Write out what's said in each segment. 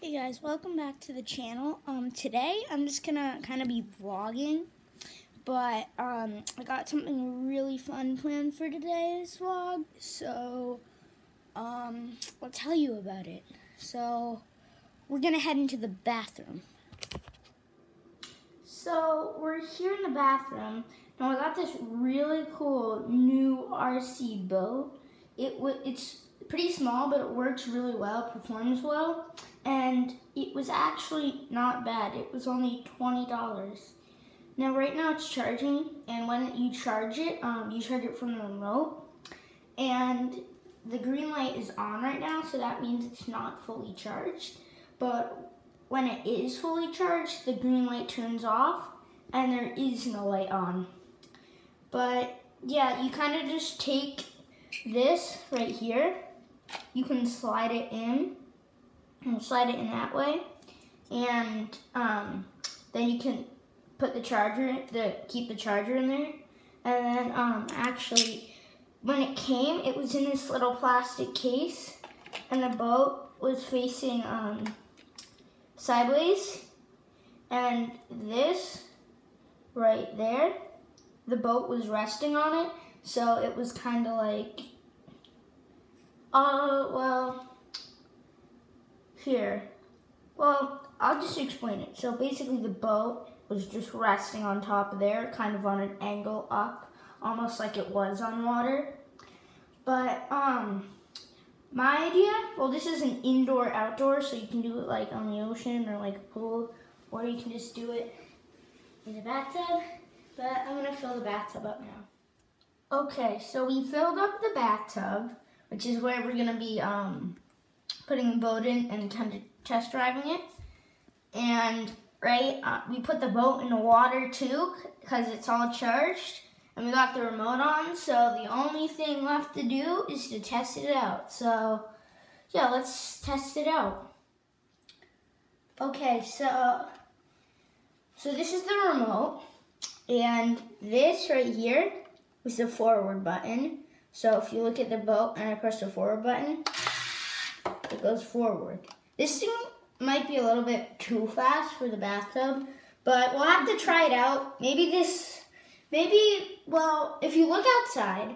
Hey guys, welcome back to the channel. Today I'm just gonna kind of be vlogging, but I got something really fun planned for today's vlog, so I'll tell you about it. So we're gonna head into the bathroom. So we're here in the bathroom, and I got this really cool new RC boat. It's pretty small, but it works really well, performs well, and it was actually not bad. It was only $20. Now right now it's charging, and when you charge it from the remote, and the green light is on right now, so that means it's not fully charged. But when it is fully charged, the green light turns off, and there is no light on. But yeah, you kind of just take this right here. You can slide it in, and slide it in that way, and then you can put the charger, keep the charger in there. And then actually, when it came, it was in this little plastic case, and the boat was facing sideways, and this right there, the boat was resting on it, so it was kind of like, here. Well, I'll just explain it. So basically the boat was just resting on top of there, kind of on an angle up, almost like it was on water. But my idea, well, this is an indoor-outdoor, so you can do it like on the ocean or like a pool, or you can just do it in the bathtub. But I'm gonna fill the bathtub up now. Okay, so we filled up the bathtub, which is where we're gonna be putting the boat in and kind of test driving it. And we put the boat in the water too, because it's all charged, and we got the remote on, so the only thing left to do is to test it out. So yeah, let's test it out. Okay, so this is the remote, and this right here is the forward button. So if you look at the boat and I press the forward button, it goes forward. This thing might be a little bit too fast for the bathtub, but we'll have to try it out. Well, if you look outside,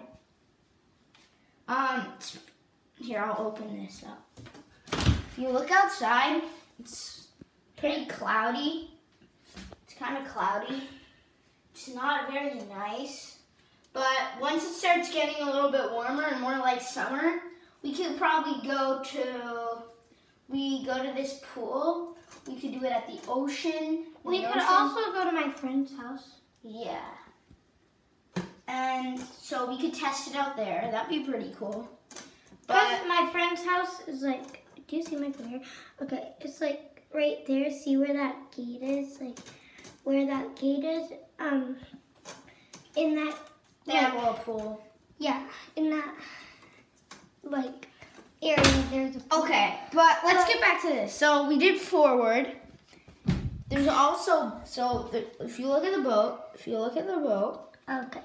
here, I'll open this up. If you look outside, it's pretty cloudy. It's kind of cloudy. It's not very nice, but once it starts getting a little bit warmer and more like summer, we could probably go to this pool. We could do it at the ocean. We could also go to my friend's house. Yeah. And so we could test it out there. That'd be pretty cool. But my friend's house is like, do you see my finger? Okay, it's like right there. See where that gate is? Like where that gate is? In that whirlpool. Yeah, in that like area there's a pool. Okay, but let's get back to this. So we did forward. There's also, if you look at the boat, Okay.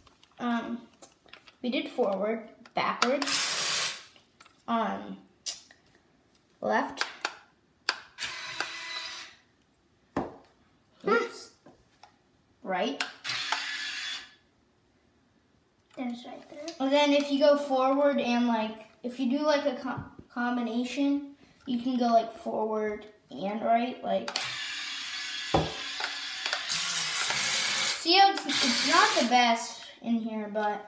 We did forward, backwards, left, oops, right. There's right there. And then if you go forward and if you do like a combination, you can go like forward and right, like. See how it's not the best in here, but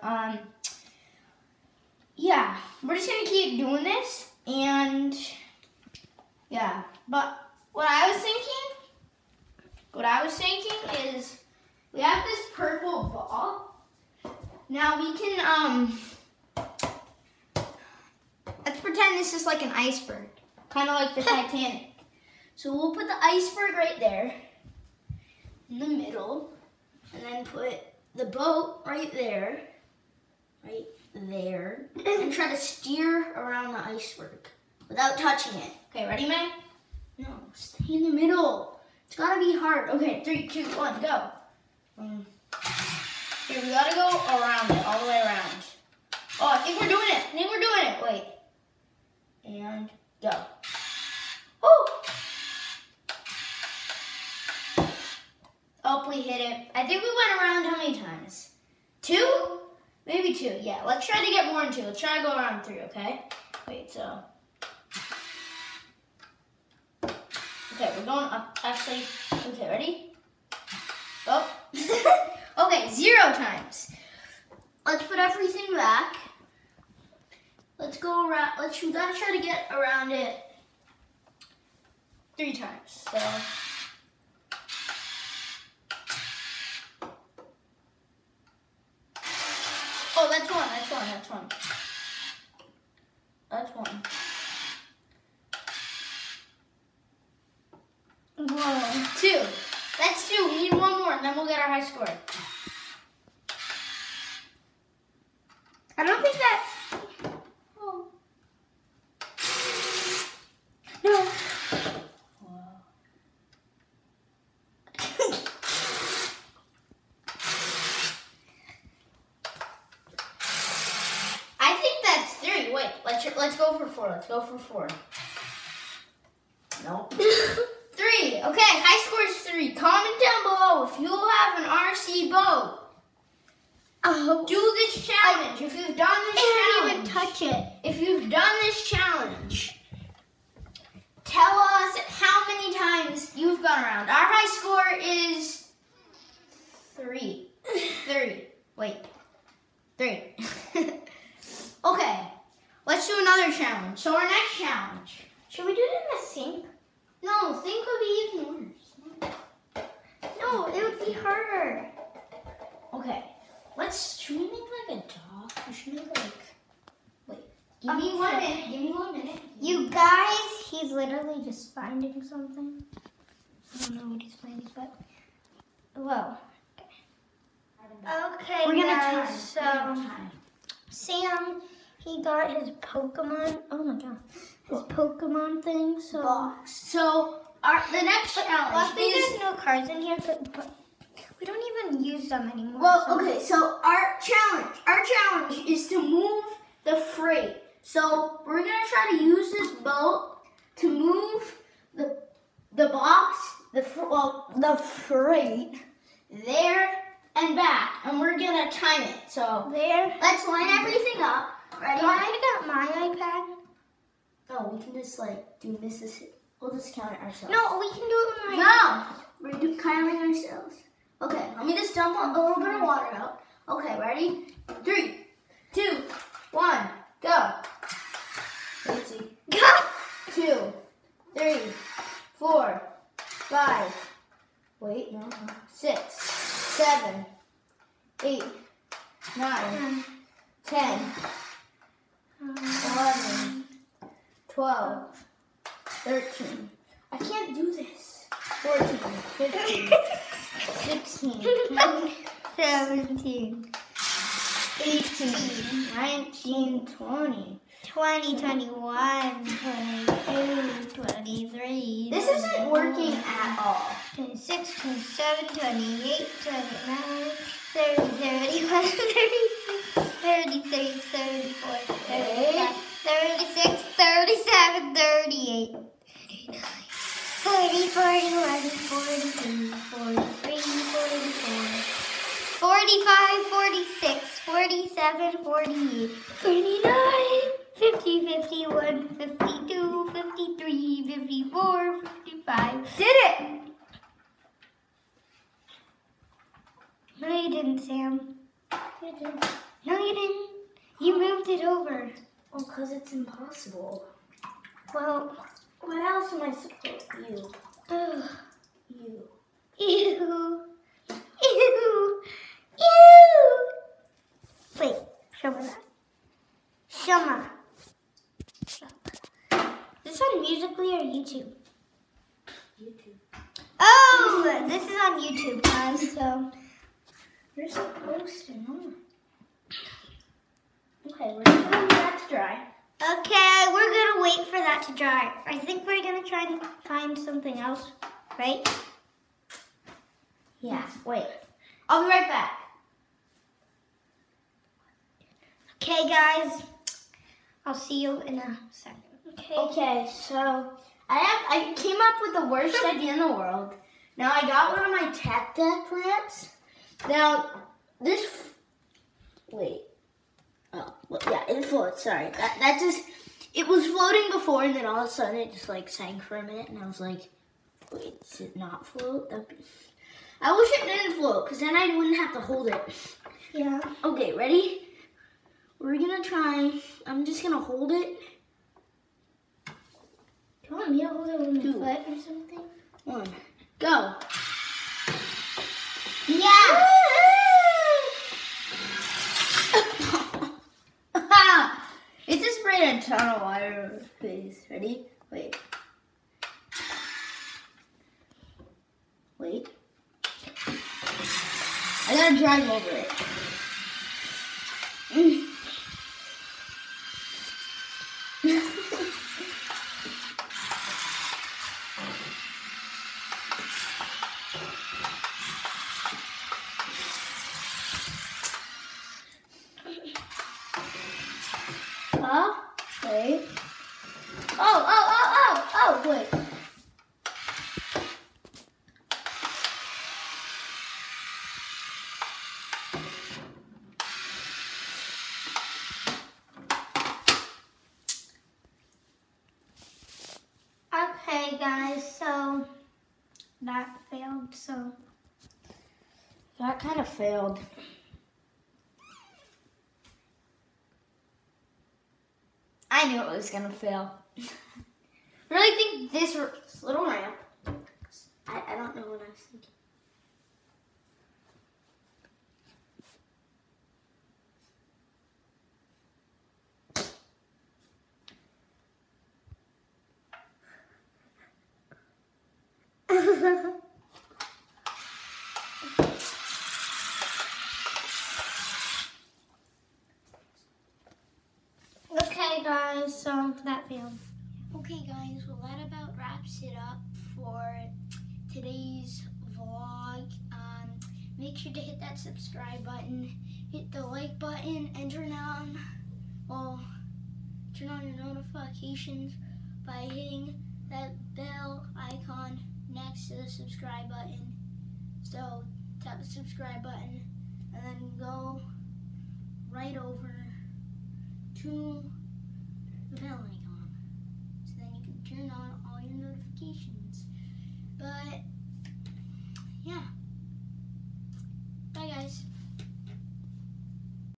yeah, we're just gonna keep doing this, and yeah. But what I was thinking is we have this purple ball. Now we can let's pretend this is like an iceberg, kind of like the Titanic. So we'll put the iceberg right there in the middle. And then put the boat right there, and try to steer around the iceberg without touching it. Okay, ready, Meg? No, stay in the middle. It's gotta be hard. Okay, 3, 2, 1, go. Here, we gotta go around it, all the way around. Oh, I think we're doing it. Wait. And go. Oh! Oh, we hit it. I think we went around how many times? 2? Maybe 2. Yeah, let's try to get more than 2. Let's try to go around 3, okay? Wait, so. Okay, we're going up. Actually, okay, ready? Oh. Okay, 0 times. Let's put everything back. Let's go around. We gotta try to get around it 3 times. So. Oh, that's 1. That's 1. That's 1. That's 1. Whoa. 2. That's 2. We need 1 more, and then we'll get our high score. I don't think that's... Oh. No. I think that's 3. Wait, let's go for 4. Let's go for 4. Nope. 3. Okay, high score is 3. Comment down below if you have an RC boat. Oh. Do this challenge. If you've done this I challenge. didn't even touch it. If you've done this challenge, tell us how many times you've gone around. Our high score is 3. 3. Wait. 3. Okay. Let's do another challenge. So our next challenge. Should we do it in the sink? No, think would be even worse. No, it would be harder. Okay. Should we make like a dog? We should make like, wait. Give me 1 minute. Give me 1 minute. You guys, he's literally just finding something. I don't know what he's finding, but well. Okay, We're gonna guys. time. So Sam, he got his Pokemon. Oh my god, his Pokemon thing. So Box. So the next challenge luckily is. there's no cards in here, but we don't even use them anymore. Well, so. okay, so our challenge is to move the freight. So we're gonna try to use this boat to move the box, the freight there and back, and we're gonna time it. So There. let's line everything up. Ready? I got my iPad. Oh, we can just like do Mississippi. We'll just count it ourselves. No, we can do it with my No, we're counting ourselves. Okay, let me just dump a little bit of water out. Okay, ready? 3, 2, 1, go. Let's see. 2, 3, 4, 5. Wait, no. 6, 7, 8, 9, 10, 11, 12, 13. I can't do this. 14, 15, 16, 17, 18, 19, 20. 20, 21, 22, 23. This isn't working at all. 26, 27, 28, 29, 30, 31, 32, 33, 34, 35, 36, 37, 38, 40, 41, 42, 43, 44, 45, 46, 47, 48, 49, 50, 51, 52, 53, 54, 55. Did it! No, you didn't, Sam. You did. No, you didn't. You moved it over. Well, because it's impossible. Well, What else am I supposed to do? ugh. You. Ew. Ew. Ew. Wait, show me that. Show me. Is this on Musical.ly or YouTube? YouTube. Oh, this is on YouTube, guys, so. You're supposed to know. Okay, we're just gonna let that to dry. Okay, we're gonna wait for that to dry. I think we're gonna try and find something else, right? Yeah, wait. I'll be right back. Okay, guys. I'll see you in a second. Okay. Okay, so I came up with the worst idea in the world. Now I got one of my Tac Deck plants. Now this, wait. Oh, well, yeah, it floats. Sorry, that just, it was floating before, and then all of a sudden it just like sank for a minute, and I was like, wait, does it not float? I wish it didn't float, because then I wouldn't have to hold it. Yeah. Okay, ready? We're gonna try. I'm just gonna hold it. Do you want me to hold it with my 2, foot or something? 1, go. Yeah. It just sprayed a ton of water over his face. Ready? Wait. Wait. I gotta drive over it. Wait. Oh, wait. Okay, guys, so that failed, so. That kind of failed. I knew it was gonna fail. Really think this little ramp, I don't know what I was thinking. Okay, guys, so that failed. Okay guys, well that about wraps it up for today's vlog. Make sure to hit that subscribe button, hit the like button, and turn on your notifications by hitting that bell icon next to the subscribe button. So tap the subscribe button and then go right over to the bell icon. So then you can turn on all your notifications. But yeah.